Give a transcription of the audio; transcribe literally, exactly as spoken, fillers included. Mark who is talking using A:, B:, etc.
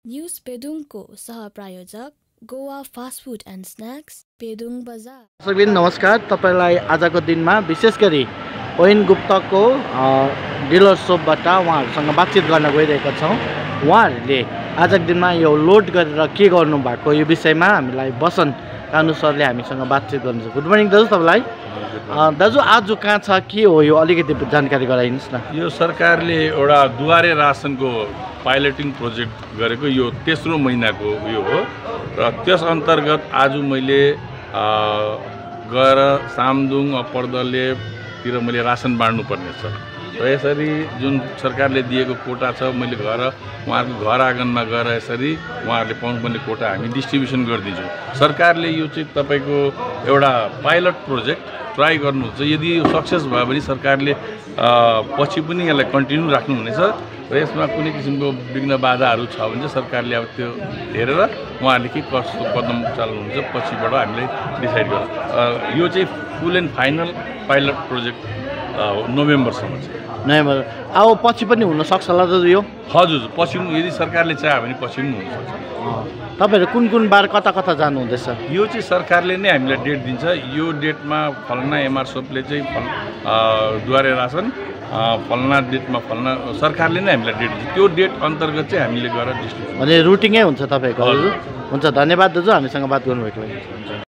A: News पेदुङको सहप्रायोजक Goa fast food and snacks Pedong बजार।
B: दर्शकबिन नमस्कार, तपाईलाई आजको दिनमा विशेष गरी ओइन गुप्ताको डिलर सोपबाट उहाँहरूसँग बातचित गर्न गइरहेका छौँ। उहाँहरूले आजको दिनमा यो लोड गरेर के गर्नु भएको यो विषयमा हामीलाई बसन कानु सरले हामीसँग बातचित गर्नुहुन्छ। गुड मर्निङ दाजु तपाईँलाई। दाजु आज कहाँ छ के हो यो अलिकति जानकारी गराइदिनुहोस् न।
C: यो सरकारले एउटा दुवारे रासनको पाइलटिङ प्रोजेक्ट गरेको यो तेस्रो महिनाको उयो हो र त्यस अन्तर्गत आज मैले गएर सामदुङ अप्परदलेतिर मैले रासन बाँड्नुपर्ने छ र यसरी जुन सरकारले दिएको कोटा छ मैले घर उहाँहरूको घर आँगनमा गएर यसरी उहाँहरूले पाउनुपर्ने कोटा हामी डिस्ट्रिब्युसन गरिदिन्छौँ। सरकारले यो चाहिँ तपाईँको एउटा पाइलट प्रोजेक्ट ट्राई गर्नुहुन्छ। यदि सक्सेस भयो भने सरकारले पछि पनि यसलाई कन्टिन्यू राख्नुहुनेछ र यसमा कुनै किसिमको विघ्न बाधाहरू छ भने चाहिँ सरकारले अब त्यो हेरेर उहाँहरूले के कस्तो कदम चाल्नुहुन्छ पछिबाट हामीले डिसाइड गर्छ। यो चाहिँ full and final pilot project नोभेम्बरसम्म छ।
B: नोभेम्बर अब पछि पनि हुनसक्छ होला दाजु यो?
C: हजुर, पछि पनि यदि सरकारले चाह्यो भने पछि पनि हुनसक्छ।
B: तपाईँहरू कुन कुन बार कता कता जानुहुँदैछ?
C: यो चाहिँ सरकारले नै हामीलाई डेट दिन्छ। यो डेटमा फल्ना एमआर सोपले चाहिँ फल द्वारे रासन फल्ना डेटमा फल्ना सरकारले नै हामीलाई डेट दिन्छ। त्यो डेट अन्तर्गत चाहिँ हामीले गएर डिस्ट्रिब्युसन
B: भने रुटिङै हुन्छ तपाईँको। हजुर हुन्छ, धन्यवाद दाजु हामीसँग बात गर्नुभएको लागि।